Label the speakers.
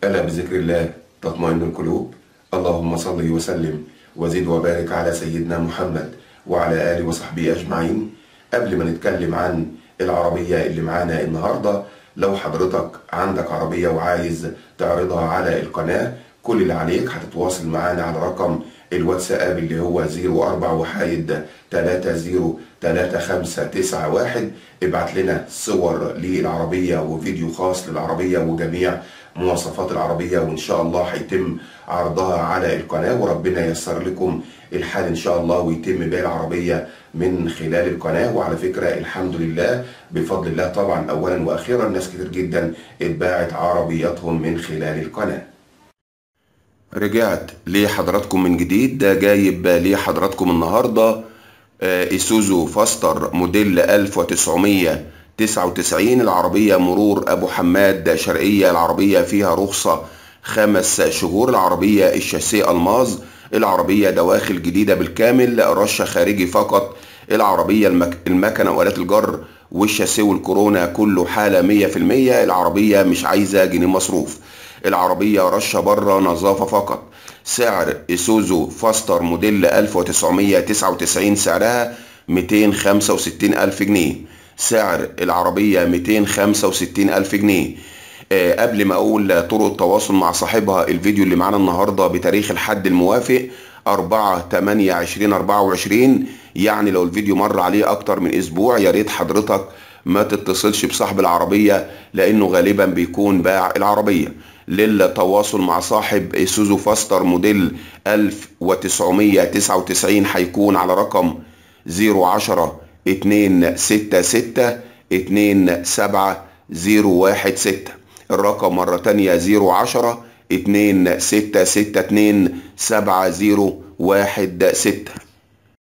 Speaker 1: ألا بذكر الله تطمئن القلوب. اللهم صل وسلم وزد وبارك على سيدنا محمد وعلى آله وصحبه أجمعين. قبل ما نتكلم عن العربية اللي معانا النهاردة، لو حضرتك عندك عربية وعايز تعرضها على القناة، كل اللي عليك هتتواصل معانا على رقم الواتساب اللي هو 0431303591. ابعت لنا صور للعربية وفيديو خاص للعربية وجميع مواصفات العربية، وإن شاء الله هيتم عرضها على القناة، وربنا ييسر لكم الحال إن شاء الله ويتم بيع العربية من خلال القناة. وعلى فكرة الحمد لله بفضل الله طبعا أولا وأخيرا ناس كتير جدا اتباعت عربياتهم من خلال القناة. رجعت لحضراتكم من جديد، جايب لحضراتكم النهاردة ايسوزو فاستر موديل 1999. العربية مرور أبو حماد شرقية، العربية فيها رخصة 5 شهور، العربية الشاسيه ألماظ، العربية دواخل جديدة بالكامل، رشة خارجي فقط، العربية المكنة وآلات الجر والشاسيه والكورونا كله حالة 100%، العربية مش عايزة جنيه مصروف، العربية رشة بره نظافة فقط. سعر ايسوزو فاستر موديل 1999 سعرها 265,000 جنيه، سعر العربية 265,000 جنيه. قبل ما اقول طرق التواصل مع صاحبها، الفيديو اللي معانا النهاردة بتاريخ الحد الموافق 4/8/2024، يعني لو الفيديو مر عليه اكتر من اسبوع يا ريت حضرتك ما تتصلش بصاحب العربية لانه غالبا بيكون باع العربية. للتواصل مع صاحب ايسوزو فاستر موديل 1999 هيكون على رقم 010-266-27016. الرقم مرة تانية 010-266-27016.